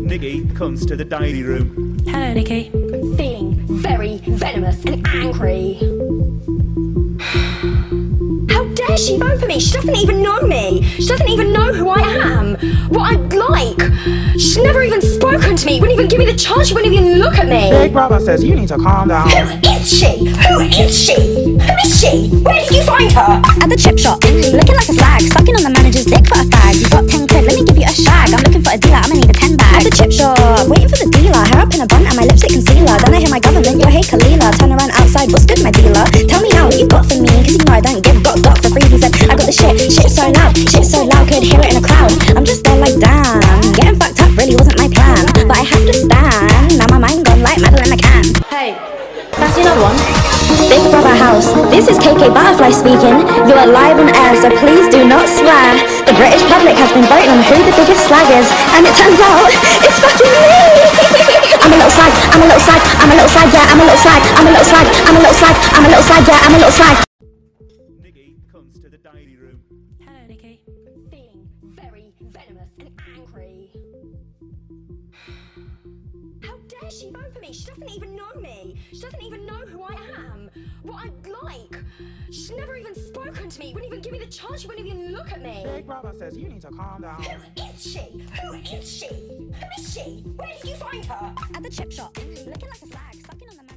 Nikki comes to the dining room. Hello, Nikki. Feeling very venomous and angry. How dare she vote for me? She doesn't even know me. She doesn't even know who I am, what I'd like. She's never even spoken to me. Wouldn't even give me the chance. She wouldn't even look at me. Big brother says you need to calm down. Who is she? Who is she? Who is she? Where did you find her? At the chip shop, looking like a slag, sucking on the manager's dick for a fag. You got 10 quid, let me give you a shag. I'm looking for a dealer, I'ma need a 10 bag. At the chip shop, waiting for the dealer. Hair up in a bun and my lipstick concealer. Then I hear my government, yo hey Kalila. Turn around outside, what's good my dealer? Tell me now what you got for me, cause you know I don't give. Got for free, he said I got the shit so loud, could hear it in a crowd. I'm just there like damn, getting fucked up really wasn't my plan. But I have to stand, now my mind gone like Madeline McCann. Hey, fancy another one? Big Brother House, this is KkButTerFLY speaking. You're live on air, so please do not swear. The British public has been voting on who the biggest slag is, and it turns out it's fucking me. I'm a little slag, I'm a little slag, I'm a little slag, yeah, I'm a little slag, I'm a little slag, I'm a little slag, I'm a little slag, yeah, I'm a little slag. Nikki comes to the dining room. Hello, Nikki. Feeling very venomous and angry. How dare she vote for me? She doesn't even know me. She doesn't even know who I am, what I'd like. She's never even spoken to me. Wouldn't even give me the chance. She wouldn't even look at me. Big brother says you need to calm down. Who is she? Who is she? Who is she? Where did you find her? At the chip shop, looking like a slag, sucking on the